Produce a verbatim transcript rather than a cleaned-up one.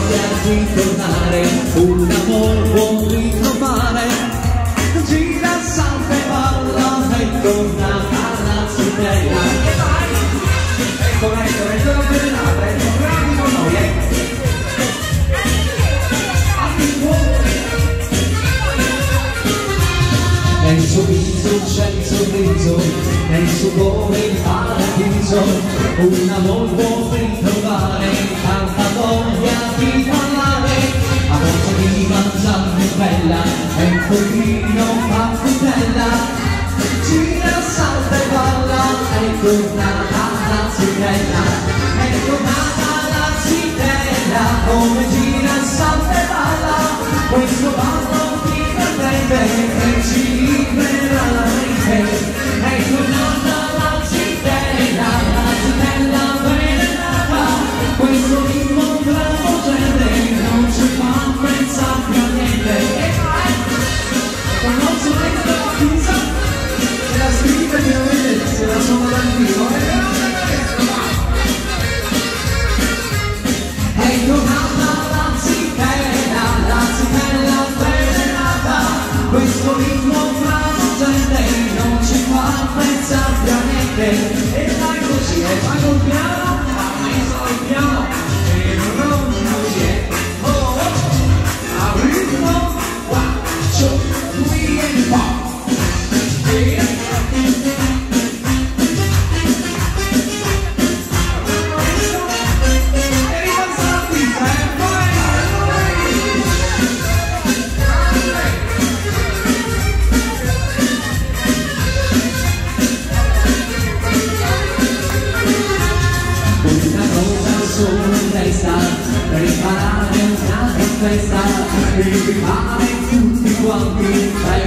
voglia di tornare, un amor vuol ritrovare, gira, salta e balla, è tornata la zitella. Ecco, ecco, ecco la benata, ecco, bravi con noi, ecco. Nel suo viso c'è il sorriso, nel suo cuore il paradiso, un amor può ritrovare, tanta voglia di parlare, a forza di mangiare bella, e un pochino fa frutella, gira, salta e balla, è tornata la zitella, è tornata la zitella, come gira, salta e balla, questo ballo e ci libera la mente, è tornata la zitella, la zitella avvelenata, questo ritmo travolgente non ci fa pensare più a niente. Con non sorride della pizza, se la scrive che non vedete, se la suona dal vivo, è tornata la zitella, la zitella avvelenata, questo ritmo travolgente non ci fa pensare più a niente. E fai così, e fai col piano, ma io sono il piano e non così è. Oh, oh, a ritmo, one, two, three and four. Per imparare una festa, per imparare tutti quanti.